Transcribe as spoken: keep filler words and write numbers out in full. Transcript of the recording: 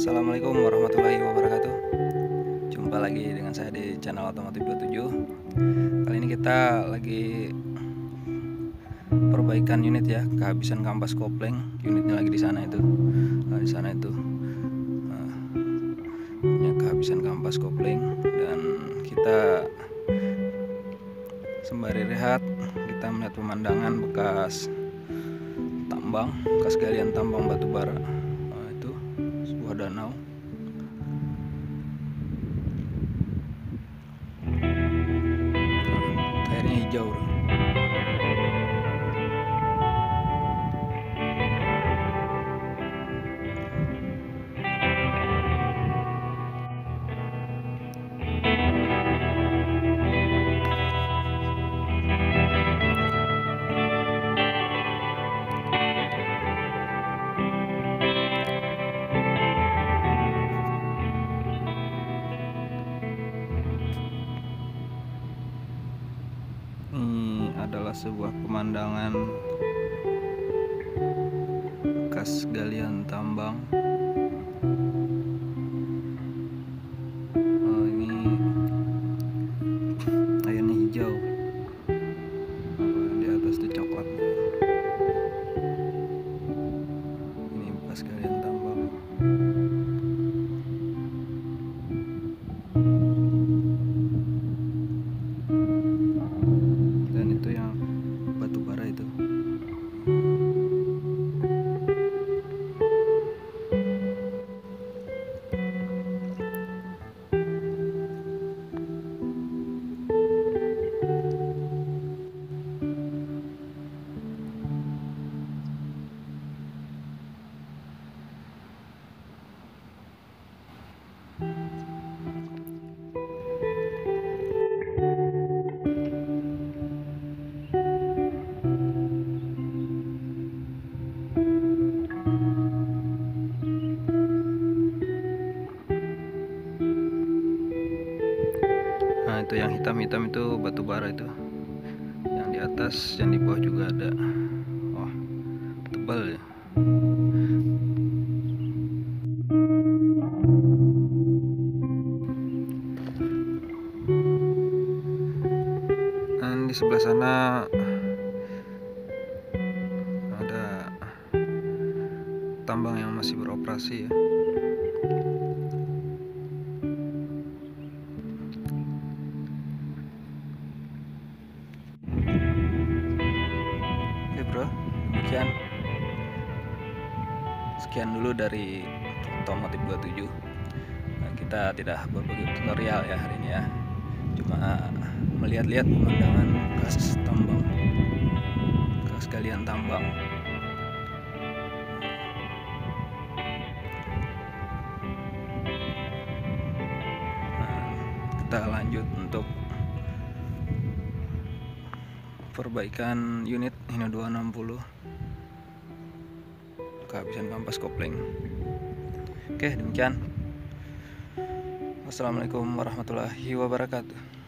Assalamualaikum warahmatullahi wabarakatuh. Jumpa lagi dengan saya di channel Otomotif dua puluh tujuh. Kali ini kita lagi perbaikan unit ya, kehabisan kampas kopling. Unitnya lagi di sana itu. Nah, di sana itu. Nah, ya, kehabisan kampas kopling dan kita sembari rehat kita melihat pemandangan bekas tambang, bekas galian tambang batu bara. Nah, itu sebuah danau. Airnya hijau. Ini adalah sebuah pemandangan bekas galian tambang. Oh, ini airnya hijau. Oh, di atas itu coklat. Ini bekas galian tambang. Dan itu yang batu bara itu. Nah, itu yang hitam-hitam itu batu bara itu. Yang di atas, yang di bawah juga ada. Wah, tebal ya. Dan di sebelah sana ada tambang yang masih beroperasi ya. Oke bro, demikian. Sekian dulu dari Otomotif dua puluh tujuh. Nah, kita tidak berbagi tutorial ya hari ini ya. Cuma melihat-lihat pemandangan bekas tambang, bekas galian tambang. Nah, kita lanjut untuk perbaikan unit Hino dua enam nol, kehabisan kampas kopling. Oke, demikian. Wassalamualaikum warahmatullahi wabarakatuh.